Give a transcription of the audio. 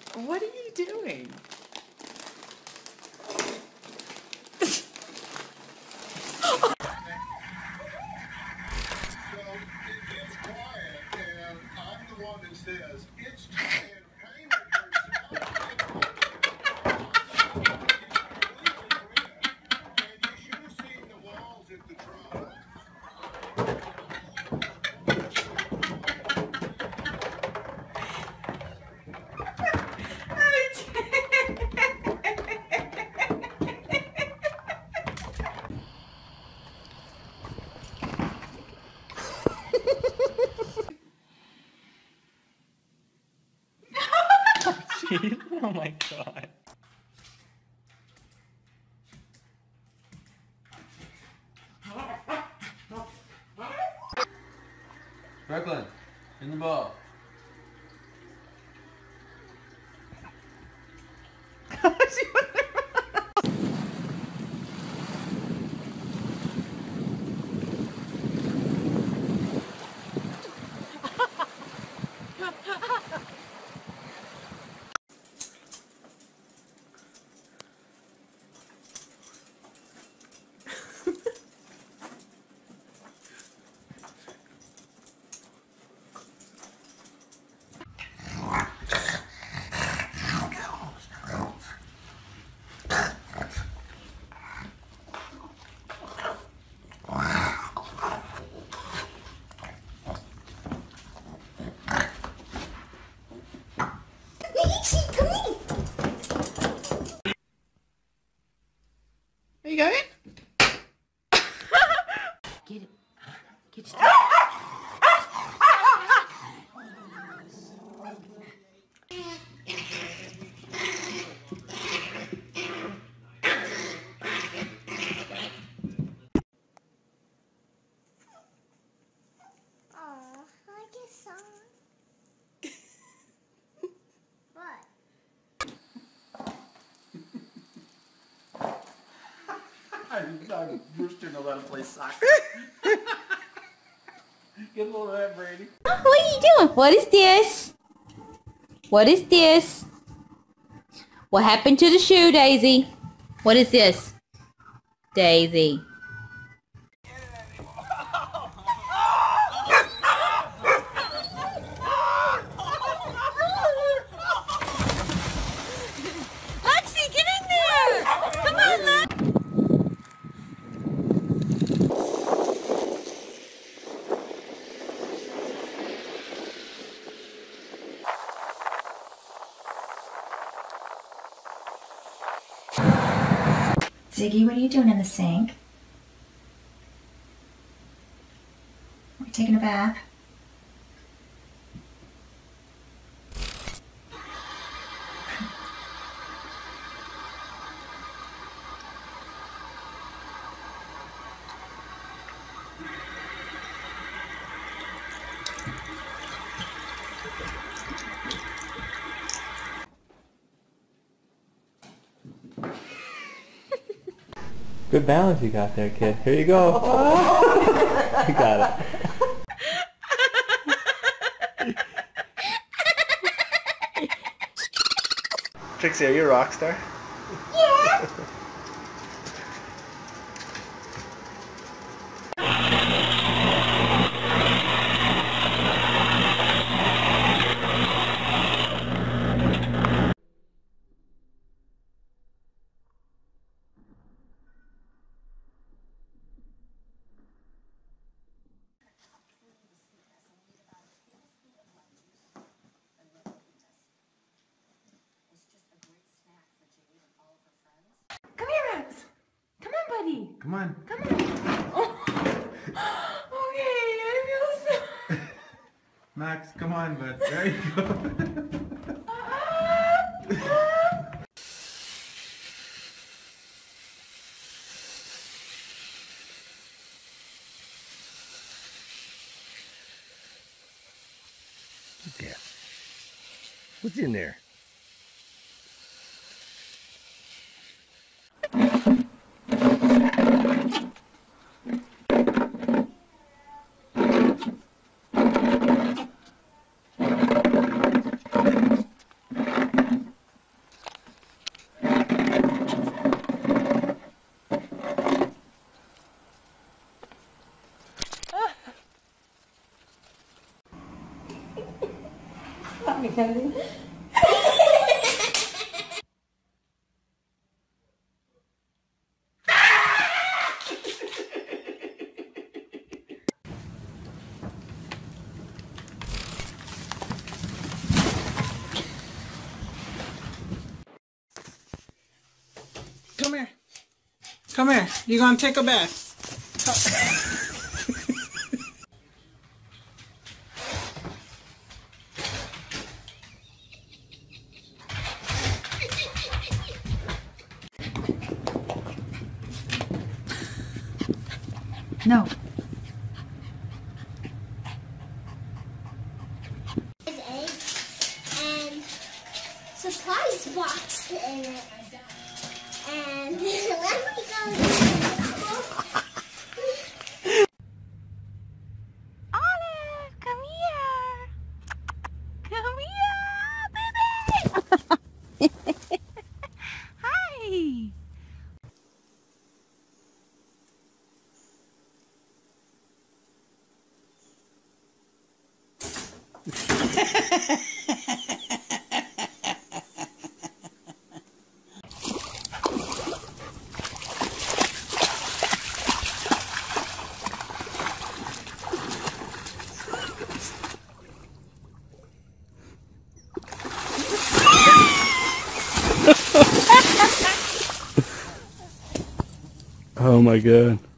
What are you doing? That says it's campaign herself. And you should have seen the walls at the trial. Oh my god. Brooklyn, in the ball. Are you going? Get it. Get your We're still know how to play soccer. Get a little of that, Brady. What are you doing? What is this? What is this? What happened to the shoe, Daisy? What is this? Daisy. Lexi, get in there! Come on, Lex! Ziggy, what are you doing in the sink? Are you taking a bath? Good balance you got there, kid. Here you go. You got it. Trixie, are you a rock star? Yeah! Come here, Max. Come on, buddy. Come on. Come on. Oh. Okay, I feel so... Max, come on, bud. There you go. Yeah. What's in there? me, Kennedy. Come here. Come here. You're gonna take a bath. No. And surprise box in it. And let me go. Olive, come here. Come here, baby. Hi. Oh my god.